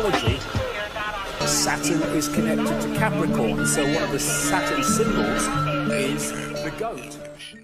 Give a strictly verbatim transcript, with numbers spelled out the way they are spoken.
astrology, Saturn is connected to Capricorn, so one of the Saturn symbols is the goat.